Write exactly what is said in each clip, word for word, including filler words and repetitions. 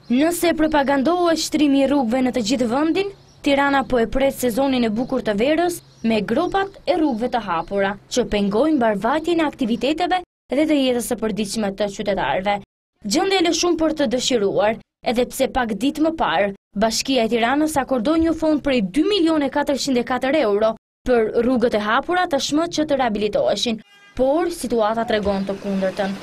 Nëse propagandohet shtrimi i rrugëve në të gjithë vendin, Tirana po e pret sezonin e bukur të verës me gropat e rrugëve të hapura, që pengojnë mbarvajtjen e aktiviteteve dhe të jetës së përditshme të qytetarëve. Gjendja e lëshuar për të dëshiruar, edhe pse pak ditë më parë, Bashkia e Tiranës akordoi një fond prej dy milion e katërqind e katër euro për rrugët e hapura tashmë që të rehabilitoheshin, por situata tregon të kundërtën.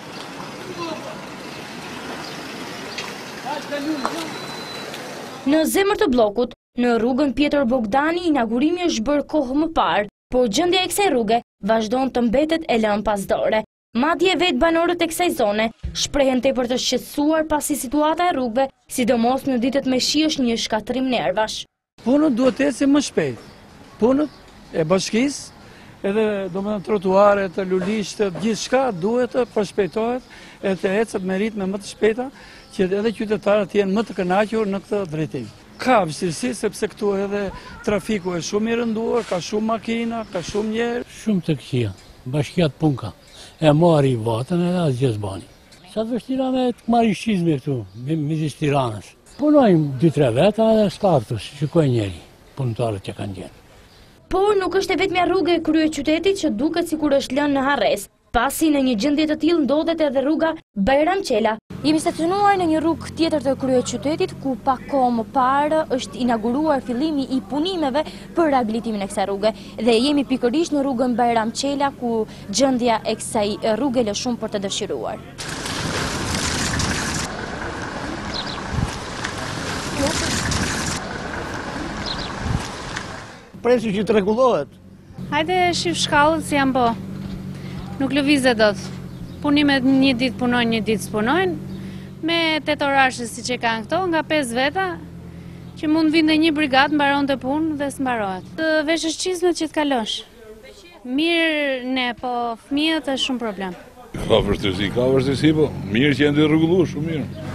Në zemër të bllokut, në rrugën Pjetër Bogdani, inaugurimi është bërë kohë më parë, por gjendja e kësaj rruge vazhdon të mbetet e lënë pasdore. Madje vetë banorët e kësaj zone shprehen tepër të shqetësuar pasi situata e rrugëve, sidomos në ditët me shi, është një shkatërrim nervash. Punët duhet të ecin më shpejt. Punët e bashkisë, edhe domethënë trotuaret, lulishtë, gjithçka duhet të përshpejtohet e të ecet me ritme më të shpejta, që edhe qytetarët jenë më të kënaqur në këtë drejtim. Ka vështirësi sepse këtu edhe trafiku është shumë i rënduar, ka shumë makina, ka shumë njerëz. Shumë të këqija, bashkia të punka, e mori vatën edhe asgjë s'bani. Sa të vështira me të marrin shizme këtu, midis Tiranës. Punojmë dy tre veta edhe s'ka këtu, shikoj njeri, punëtarët që kanë gjenë. Por nuk është e vetmja rrugë e kryeqytetit që duket sikur është lënë në harres, pasi në një gjendje të tillë ndodhet edhe rruga Bajram Qela. Jemi stacionuar në një rrugë tjetër të kryeqytetit, ku pak kohë më parë është inauguruar fillimi i punimeve për rehabilitimin e kësaj rruge, dhe jemi pikërisht në rrugën Bajram Qela, ku gjendja e kësaj rruge lë shumë për të dëshiruar. Presi që të rregullohet. Hajde shif shkallët si janë po. Nuk lëvizet dot. Punimet një ditë punojnë, një ditë s'punojnë. Me tetë orashe si që kanë këto, nga pesë veta, që mund vinde një brigadë, mbaron të punë dhe s'mbarohet. Të veshësh çizmet që të kalosh. Mirë ne, po fëmijët është shumë problem. Ka vështirësi, ka vështirësi, po mirë që janë të rregulluar, shumë mirë.